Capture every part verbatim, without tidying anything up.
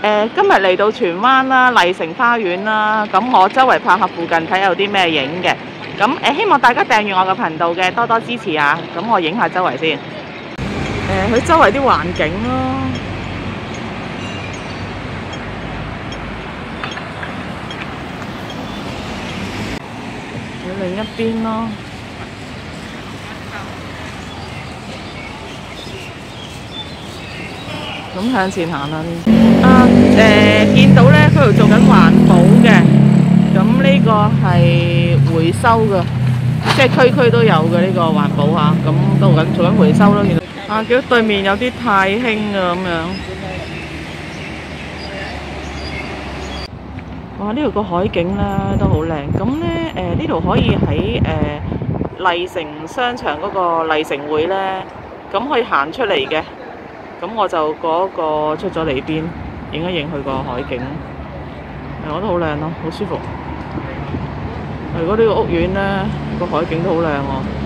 誒今日嚟到荃灣啦、麗城花園啦，咁我周圍拍下附近睇下有啲咩影嘅。咁誒希望大家訂閱我嘅頻道嘅，多多支持啊！咁我影下周圍先。誒佢周圍啲環境咯，喺另一邊咯。咁向前行啦呢？啊誒、呃、見到咧，佢度做緊環保嘅，咁呢個係回收嘅，即係區區都有嘅呢、這個環保嚇，咁都緊做緊回收咯。原來啊，見到對面有啲太興啊咁樣。哇！呢度個海景咧都好靚，咁咧誒呢度、呃、可以喺誒、呃、麗城商場嗰個麗城匯咧，咁可以行出嚟嘅。咁我就嗰個出咗嚟邊，影一影佢個海景，誒我覺得好靚咯，好舒服。如果呢個屋苑咧，個海景都好靚喎。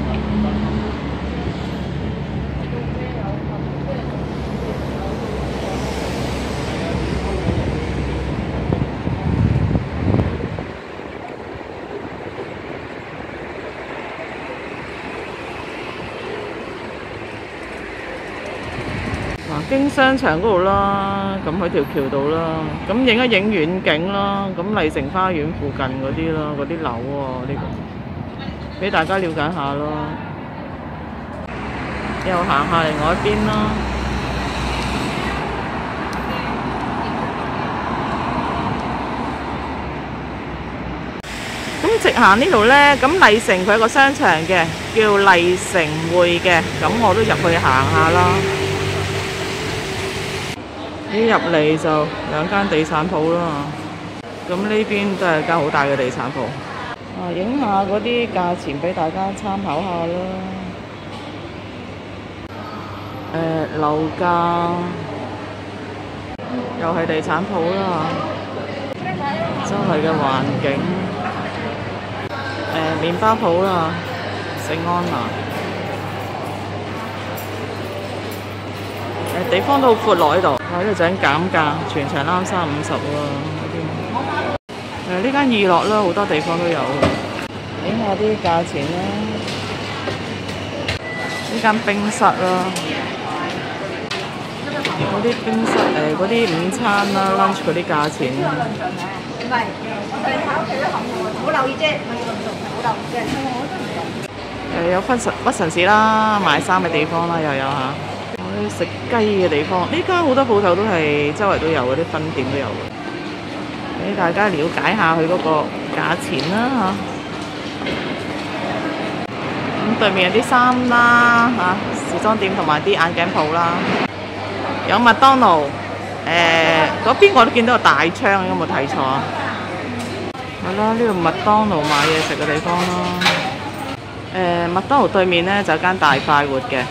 經商場嗰度啦，咁喺條橋度啦，咁影一影遠景啦，咁麗城花園附近嗰啲啦，嗰啲樓喎，呢個俾大家了解下咯。又行下另外一邊啦。咁直行呢度呢，咁麗城佢有個商場嘅，叫麗城匯嘅，咁我都入去行下啦。呢入嚟就兩間地產鋪啦，咁呢邊都係間好大嘅地產鋪。啊，影下嗰啲價錢俾大家參考下啦。誒、呃，樓價又係地產鋪啦，周圍嘅環境。誒、呃，麵包鋪啦，聖安娜。地方都好闊落喺度，我呢度整減價，全場啱三五十喎。誒呢間意樂啦，好多地方都有。影下啲價錢啦。呢間冰室啦，嗰啲冰室誒嗰啲午餐啦 lunch 嗰啲價錢。唔係，我哋喺屋企都含喎，冇留意啫，冇留意啫。誒有分神屈臣氏啦，買衫嘅地方啦，又有嚇。食雞嘅地方，呢間好多鋪頭都係周圍都有，嗰啲分店都有嘅，俾大家了解下佢嗰個價錢啦嚇。咁對面有啲衫啦嚇，時裝店同埋啲眼鏡鋪啦，有麥當勞，誒嗰邊我都見到個大窗，有冇睇錯啊？係啦，呢度麥當勞買嘢食嘅地方啦。誒麥當勞對面咧就有間大快活嘅。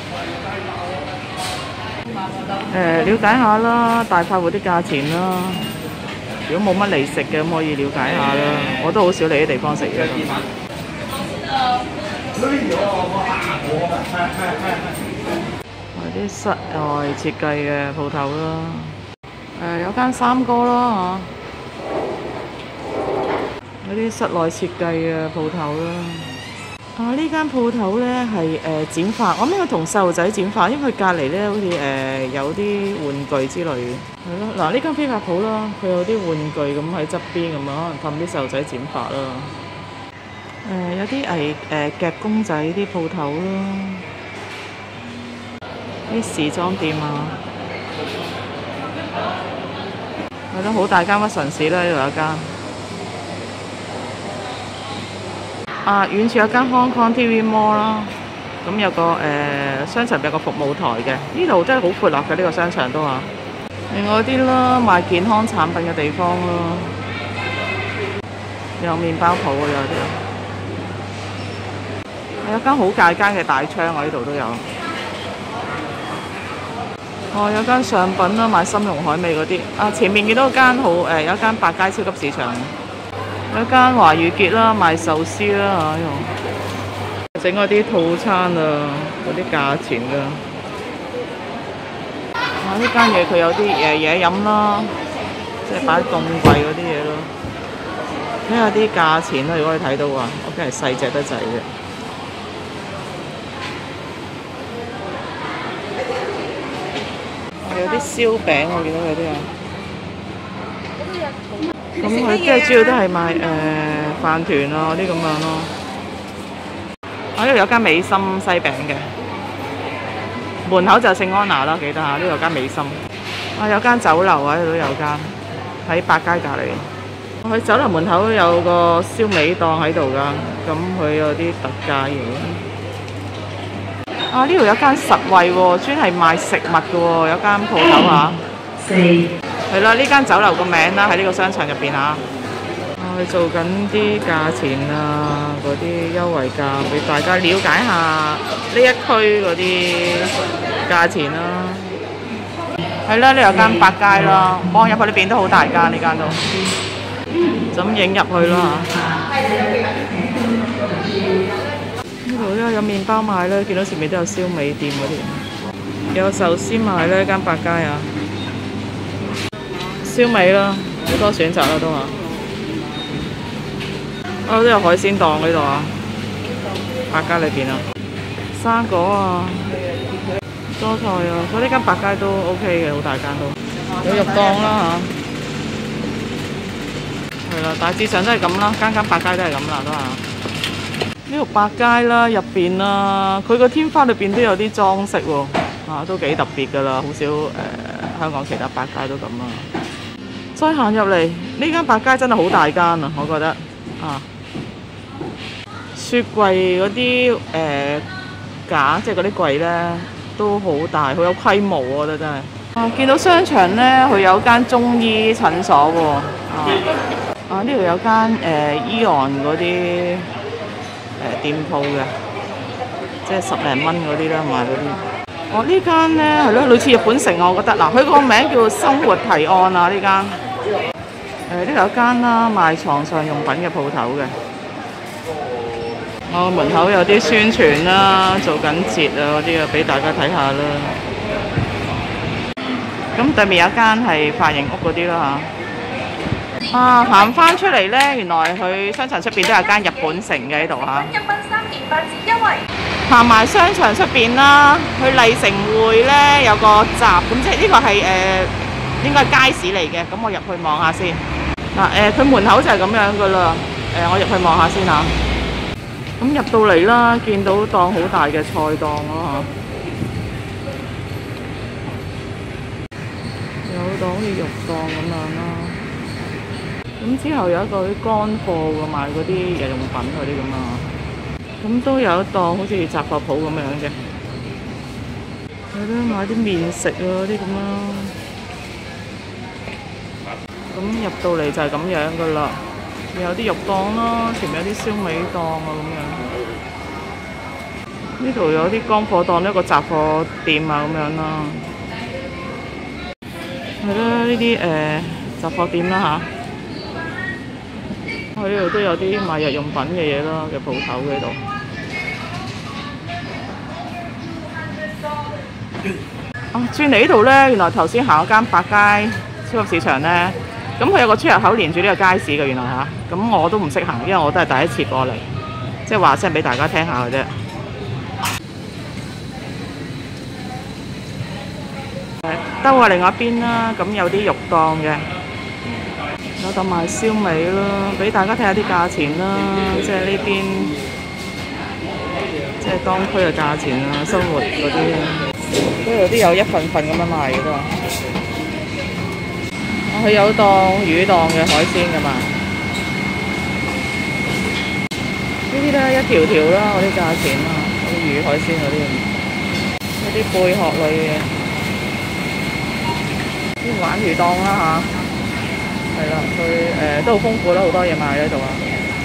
誒、呃、了解下啦，大快活啲價錢啦。如果冇乜嚟食嘅，咁可以了解下啦。我都好少嚟啲地方食嘢。啲室外設計嘅鋪頭啦。誒、呃、有間三哥啦嚇，有啲室內設計嘅鋪頭啦。啊！呢間鋪頭咧係誒剪髮，我諗應該同細路仔剪髮，因為佢隔離咧好似誒、呃、有啲玩具之類嘅，係咯。嗱，呢間飛髮鋪啦，佢有啲玩具咁喺側邊咁樣，可能氹啲細路仔剪髮啦。誒、呃、有啲係誒夾公仔啲鋪頭咯，啲時裝店啊，係咯，好大間屈臣氏啦，呢度有一間。啊，遠處有間 Hong Kong T V Mall 啦，咁有個誒、呃、商場有個服務台嘅，呢度真係好闊落嘅呢個商場都話。另外啲啦，賣健康產品嘅地方咯，有麵包鋪啊，有啲。有間好大間嘅大窗啊，呢度都有。哦，有間上品啦，賣參茸海味嗰啲。啊，前面見到間好誒、呃，有一間百佳超級市場。有一間華御結啦，賣壽司啦嚇，整嗰啲套餐啊，嗰啲價錢㗎。啊，呢間嘢佢有啲誒嘢飲啦， 即係擺凍櫃嗰啲嘢咯。睇下啲價錢啦，如果你睇到啊，我梗係細隻得滯嘅。有啲燒餅我見到有啲啊。咁佢即係主要都係賣誒、呃、飯團啊嗰啲咁樣咯。啊呢度有間美心西餅嘅，門口就聖安娜啦，記得嚇。呢度有間美心。啊有間酒樓啊，呢度都有間喺百佳隔離。佢酒樓門口有個燒味檔喺度㗎，咁佢有啲特價嘢。啊！呢度有間實惠喎，專係賣食物嘅喎，有間鋪頭嚇。四係啦，呢間酒樓個名啦，喺呢個商場入邊嚇。啊，佢做緊啲價錢啊，嗰啲優惠價，俾大家了解下呢一區嗰啲價錢啦。係啦，呢有間百佳啦，望入去裏邊都好大間，呢間都。就咁影入去啦嚇。呢度咧有麵包賣咧，見到前面都有燒味店嗰啲，有壽司賣咧，間百佳啊，燒味啦，好多選擇啦都話。啊，都有海鮮檔呢度啊，百佳裏邊啊，生果啊，蔬菜啊，所以呢間百佳都 OK 嘅，好大間都，有肉檔啦嚇。係啦，大致上都係咁啦，間間百佳都係咁啦，都係。呢度百佳啦，入邊啦，佢個天花裏邊都有啲裝飾喎，啊，都幾特別㗎啦，好少誒、呃、香港其他百佳都咁啊。再行入嚟，呢間百佳真係好大間啊，我覺得啊，雪櫃嗰啲誒架，即係嗰啲櫃咧，都好大，好有規模，我覺得真係。啊，見到商場咧，佢有間中醫診所喎，啊。啊！呢度有間誒 Eon 嗰啲誒店鋪嘅，即係十零蚊嗰啲啦，賣嗰啲。哦，呢間咧係咯，類似日本城啊，我覺得。嗱，佢個名叫生活提案啊，呢間。誒，呢度有間啦，賣床上用品嘅鋪頭嘅。我門口有啲宣傳啦，做緊節啊嗰啲啊，俾大家睇下啦。咁對面有間係髮型屋嗰啲啦嚇。啊，行翻出嚟咧，原來佢商場出邊都有間日本城嘅喺度嚇。一蚊三件八折優惠。行埋商場出邊啦，去麗城匯咧有個閘，咁即係呢個係誒、呃、應該係街市嚟嘅。咁我入去望下先。嗱誒，佢、呃、門口就係咁樣噶啦。誒、呃，我入去望下先嚇。咁入到嚟啦，見到檔好大嘅菜檔咯嚇。有檔好似肉檔咁樣啦。咁之後有一個啲乾貨嘅，賣嗰啲日用品嗰啲咁啊，咁都有一檔好似雜貨鋪咁樣嘅，係咯，買啲麵食啊嗰啲咁啦。咁入到嚟就係咁樣噶啦，有啲肉檔啦，前面有啲燒味檔啊咁樣。呢度有啲乾貨檔，一個雜貨店啊咁樣啦。係啦，呢啲誒雜貨店啦嚇。喺呢度都有啲賣日用品嘅嘢啦嘅鋪頭喺度。啊，轉嚟呢度咧，原來頭先行嗰間百佳超級市場咧，咁佢有個出入口連住呢個街市嘅，原來嚇。咁我都唔識行，因為我都係第一次過嚟，即係話聲俾大家聽下嘅啫。誒，兜下另外一邊啦，咁有啲肉檔嘅。有檔賣燒味啦，俾大家睇下啲價錢啦，即係呢邊，即係當區嘅價錢啊，生活嗰啲，都有啲有一份份咁樣賣嘅都話。佢有檔魚檔嘅海鮮㗎嘛，呢啲咧一條條啦，嗰啲價錢啊，嗰啲魚海鮮嗰啲，嗰啲貝殼類嘅，啲鯇魚檔啦嚇。係啦，佢誒都好豐富啦，好多嘢賣喺度啊！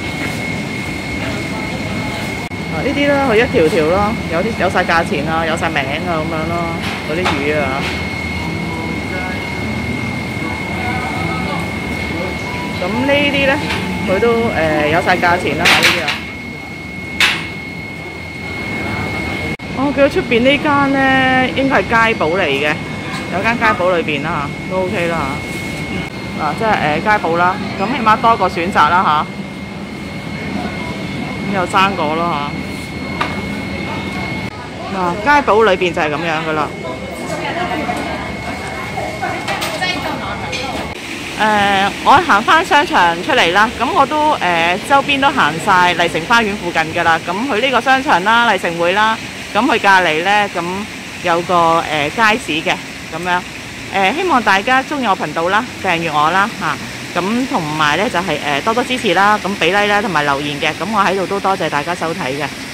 啊呢啲咧，佢一條條咯，有啲有曬價錢啊，有曬名啊咁樣咯，嗰啲魚啊。咁呢啲咧，佢都誒有曬價錢啦嚇，呢啲啊。哦，佢出邊呢間咧，應該係街寶嚟嘅，有間街寶裏邊啦嚇，都 OK 啦嚇。 啊，即係誒、呃、街寶啦，咁起碼多個選擇啦嚇。咁、啊、有生果咯嚇。嗱、啊，街寶裏邊就係咁樣噶啦。誒、呃，我行翻商場出嚟啦，咁我都誒、呃、周邊都行晒麗城花園附近㗎啦。咁佢呢個商場啦、麗城匯啦，咁佢隔離呢，咁有個誒、呃、街市嘅咁樣。誒、呃，希望大家中意我頻道啦，訂閱我啦嚇。咁同埋呢，就係、是、誒、呃、多多支持啦，咁俾 like 啦，同埋留言嘅。咁我喺度都多謝大家收睇嘅。